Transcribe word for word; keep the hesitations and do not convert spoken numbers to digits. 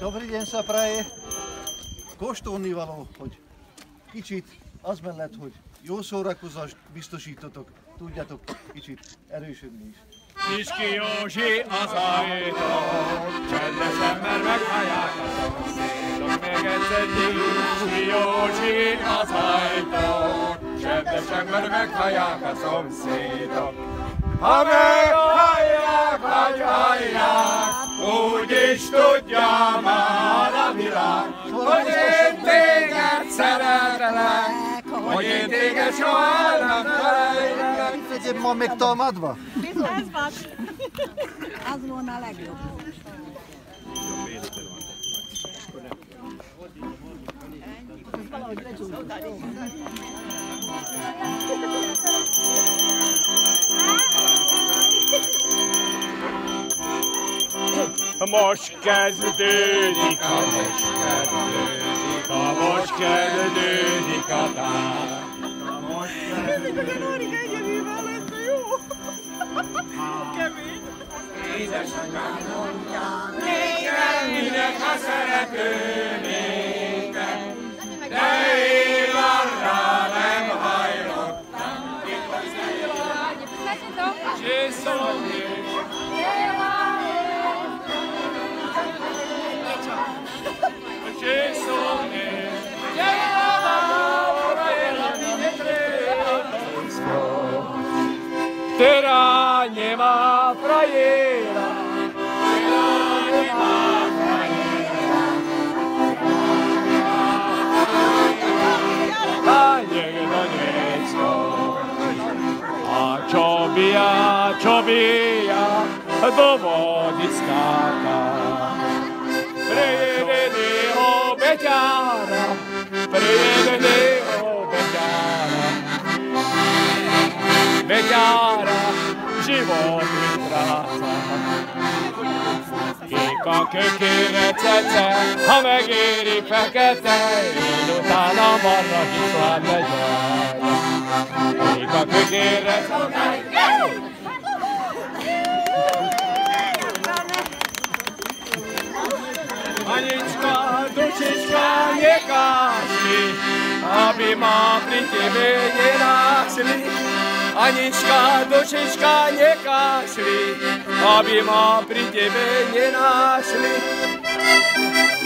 Dobrý deň sa praje. Koštolnívalo, hogy kicsit az mellett, hogy jó szórakozást biztosítotok, tudjátok kicsit erősödni is. Kiski Józsi az ajtón, csendesen, mert meghallják a szomszédok. Még egyszer Kiski Józsi az ajtón, csendesen, mert meghallják a szomszédok. Ha meghallják, vagy hallják, úgy is tudja már a világ, hogy én téged szeretlek, hogy én téged soha nem felejlek. Itt legyél ma még talmadva? Ez van. Az volna a legjobb. Most kezdődik, a most kezdődik, a most kezdődik a tár. Mindig a Nórik egyedülvel lesz, de jó. Kemény. Édesanyám mondja, nékem, minek a szeretőnékem, de én arra nem hajlottam. Jézus, Tera niema frajera, tera niema frajera, a niech do niego, a czobija, czobija, do wody skaka. Prejedeného beťára, prejedeného beťára, beťára život vytráca. Kék a kökére cece, ha megéri fekete, én utána marra hiszlám megyek. Kék a kökére cece, Anička, dušička, nekašli, aby ma pri tebe nenášli. Anička, dušička, nekašli, aby ma pri tebe nenášli.